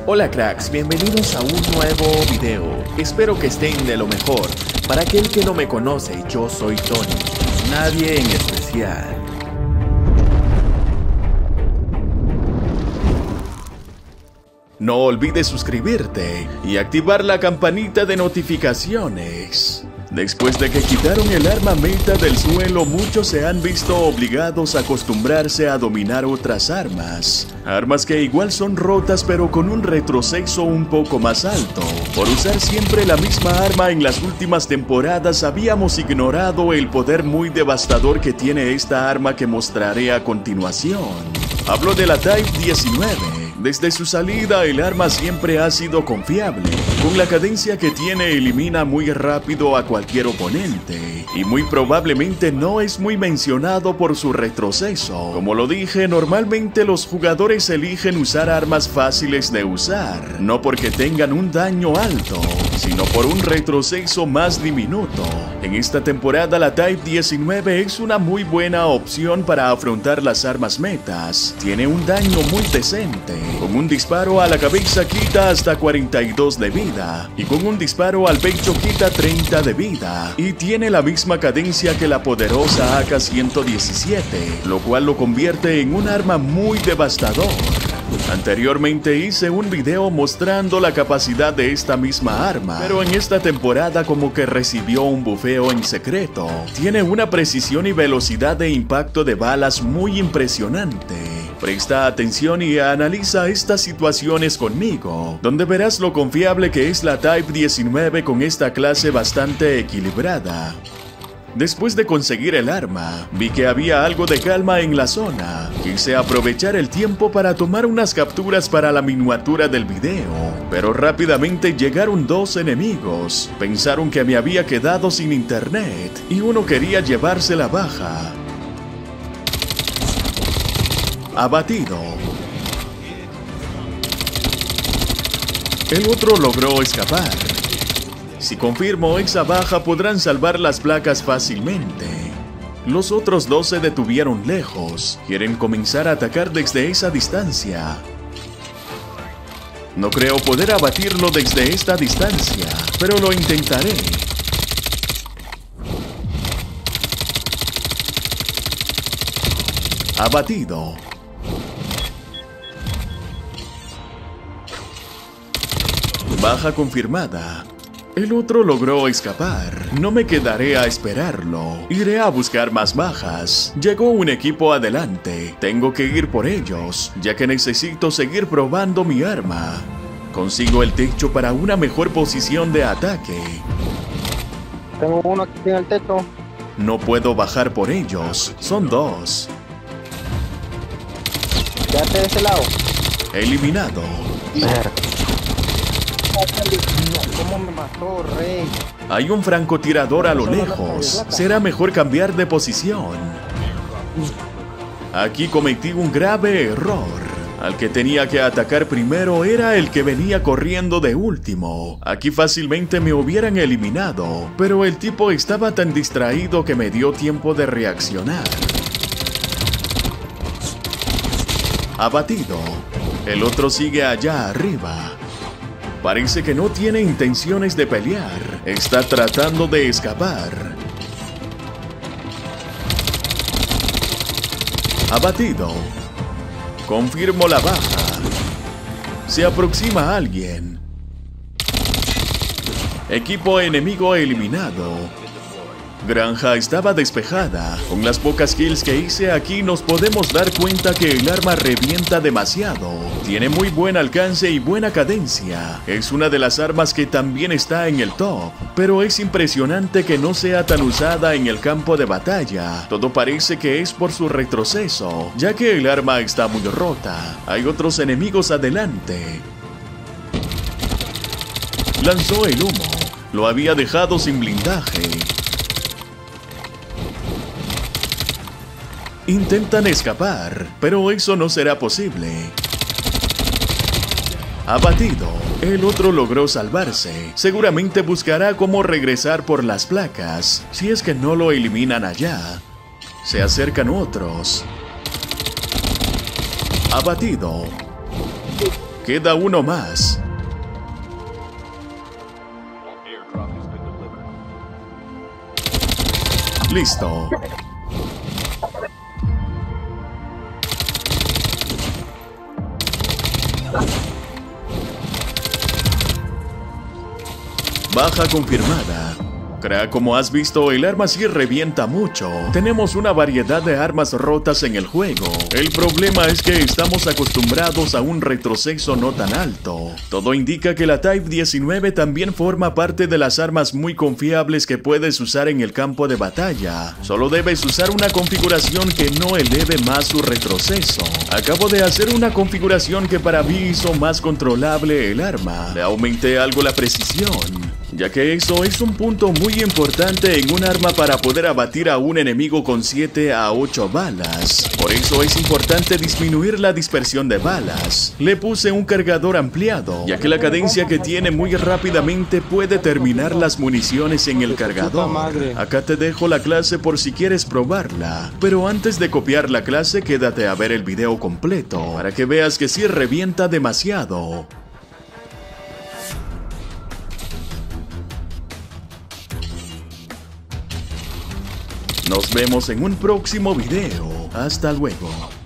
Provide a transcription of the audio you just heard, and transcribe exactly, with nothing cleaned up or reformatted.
Hola cracks, bienvenidos a un nuevo video. Espero que estén de lo mejor. Para aquel que no me conoce, yo soy Tony, nadie en especial. No olvides suscribirte y activar la campanita de notificaciones. Después de que quitaron el arma meta del suelo, muchos se han visto obligados a acostumbrarse a dominar otras armas. Armas que igual son rotas pero con un retroceso un poco más alto. Por usar siempre la misma arma en las últimas temporadas habíamos ignorado el poder muy devastador que tiene esta arma que mostraré a continuación. Hablo de la Type diecinueve. Desde su salida el arma siempre ha sido confiable. Con la cadencia que tiene elimina muy rápido a cualquier oponente. Y muy probablemente no es muy mencionado por su retroceso. Como lo dije, normalmente los jugadores eligen usar armas fáciles de usar. No porque tengan un daño alto, sino por un retroceso más diminuto. En esta temporada la Type diecinueve es una muy buena opción para afrontar las armas metas. Tiene un daño muy decente. Con un disparo a la cabeza quita hasta cuarenta y dos de vida, y con un disparo al pecho quita treinta de vida, y tiene la misma cadencia que la poderosa A K ciento diecisiete, lo cual lo convierte en un arma muy devastador. Anteriormente hice un video mostrando la capacidad de esta misma arma, pero en esta temporada como que recibió un bufeo en secreto. Tiene una precisión y velocidad de impacto de balas muy impresionante. Presta atención y analiza estas situaciones conmigo, donde verás lo confiable que es la Type diecinueve con esta clase bastante equilibrada. Después de conseguir el arma, vi que había algo de calma en la zona. Quise aprovechar el tiempo para tomar unas capturas para la miniatura del video, pero rápidamente llegaron dos enemigos. Pensaron que me había quedado sin internet y uno quería llevarse la baja. Abatido. El otro logró escapar. Si confirmo esa baja podrán salvar las placas fácilmente. Los otros dos se detuvieron lejos. Quieren comenzar a atacar desde esa distancia. No creo poder abatirlo desde esta distancia, pero lo intentaré. Abatido. Baja confirmada. El otro logró escapar. No me quedaré a esperarlo. Iré a buscar más bajas. Llegó un equipo adelante. Tengo que ir por ellos, ya que necesito seguir probando mi arma. Consigo el techo para una mejor posición de ataque. Tengo uno aquí en el techo. No puedo bajar por ellos. Son dos. Quédate de ese lado. Eliminado. ¿Cómo me mató, rey? Hay un francotirador a lo lejos. Será mejor cambiar de posición. Aquí cometí un grave error. Al que tenía que atacar primero era el que venía corriendo de último. Aquí fácilmente me hubieran eliminado, pero el tipo estaba tan distraído que me dio tiempo de reaccionar. Abatido. El otro sigue allá arriba. Parece que no tiene intenciones de pelear. Está tratando de escapar. Abatido. Confirmo la baja. Se aproxima alguien. Equipo enemigo eliminado. Granja estaba despejada. Con las pocas kills que hice aquí nos podemos dar cuenta que el arma revienta demasiado. Tiene muy buen alcance y buena cadencia. Es una de las armas que también está en el top. Pero es impresionante que no sea tan usada en el campo de batalla. Todo parece que es por su retroceso, ya que el arma está muy rota. Hay otros enemigos adelante. Lanzó el humo. Lo había dejado sin blindaje. Intentan escapar, pero eso no será posible. Abatido. El otro logró salvarse. Seguramente buscará cómo regresar por las placas, si es que no lo eliminan allá. Se acercan otros. Abatido. queda uno más. Listo. Baja confirmada. Crack, como has visto, el arma sí revienta mucho. Tenemos una variedad de armas rotas en el juego. El problema es que estamos acostumbrados a un retroceso no tan alto. Todo indica que la Type diecinueve también forma parte de las armas muy confiables que puedes usar en el campo de batalla. Solo debes usar una configuración que no eleve más su retroceso. Acabo de hacer una configuración que para mí hizo más controlable el arma. Le aumenté algo la precisión, ya que eso es un punto muy importante en un arma para poder abatir a un enemigo con siete a ocho balas. Por eso es importante disminuir la dispersión de balas. Le puse un cargador ampliado, ya que la cadencia que tiene muy rápidamente puede terminar las municiones en el cargador. Acá te dejo la clase por si quieres probarla, pero antes de copiar la clase quédate a ver el video completo para que veas que sí revienta demasiado. Nos vemos en un próximo video. Hasta luego.